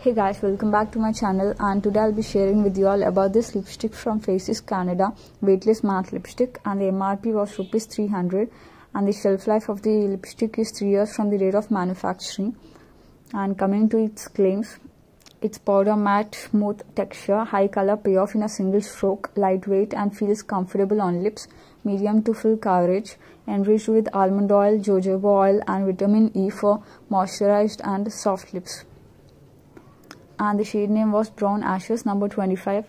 Hey guys, welcome back to my channel, and today I'll be sharing with you all about this lipstick from Faces Canada weightless matte lipstick, and the MRP was Rs 300 and the shelf life of the lipstick is 3 years from the date of manufacturing. And coming to its claims, it's powder matte, smooth texture, high color payoff in a single stroke, lightweight and feels comfortable on lips, medium to full coverage, enriched with almond oil, jojoba oil and vitamin E for moisturized and soft lips. And the shade name was Brown Ashes number 25,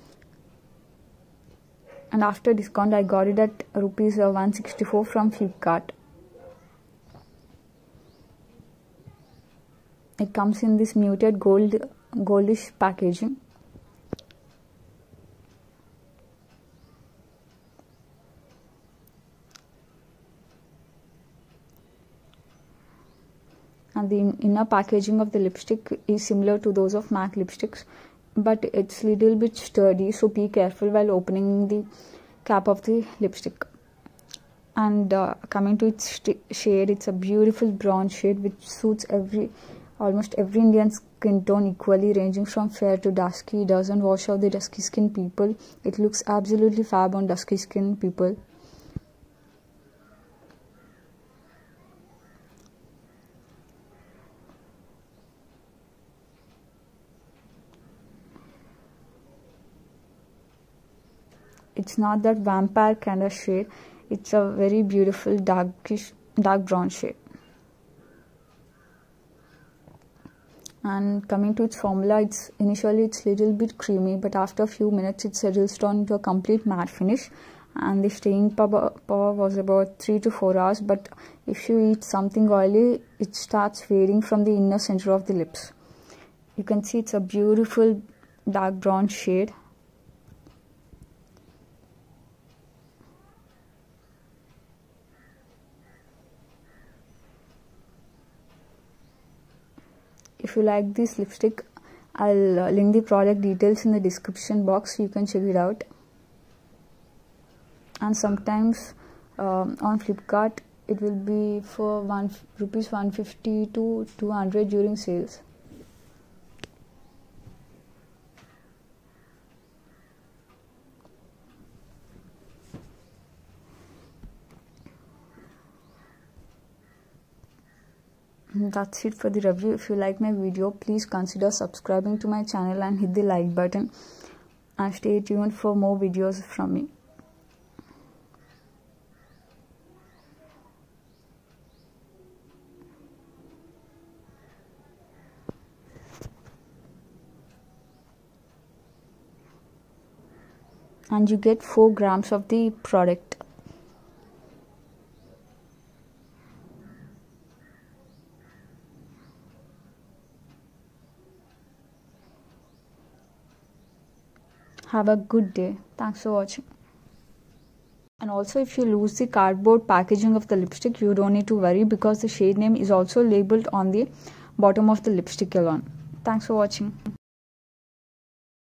and after discount I got it at Rs 164 from Flipkart. It comes in this muted goldish packaging. And the inner packaging of the lipstick is similar to those of MAC lipsticks, but it's little bit sturdy, so be careful while opening the cap of the lipstick. And coming to its shade, it's a beautiful brown shade which suits almost every Indian skin tone equally, ranging from fair to dusky. It doesn't wash out the dusky skin people. It looks absolutely fab on dusky skin people. It's not that vampire kind of shade. It's a very beautiful dark brown shade. And coming to its formula, initially it's little bit creamy, but after a few minutes it settles down into a complete matte finish, and the staying power was about 3 to 4 hours. But if you eat something oily, it starts fading from the inner center of the lips. You can see it's a beautiful dark brown shade. If you like this lipstick, I'll link the product details in the description box so you can check it out. And sometimes on Flipkart it will be for Rs 150 to 200 during sales. That's it for the review. If you like my video, please consider subscribing to my channel and hit the like button, and stay tuned for more videos from me. And you get 4 grams of the product. Have a good day. Thanks for watching. And also, if you lose the cardboard packaging of the lipstick, you don't need to worry, because the shade name is also labeled on the bottom of the lipstick alone. Thanks for watching.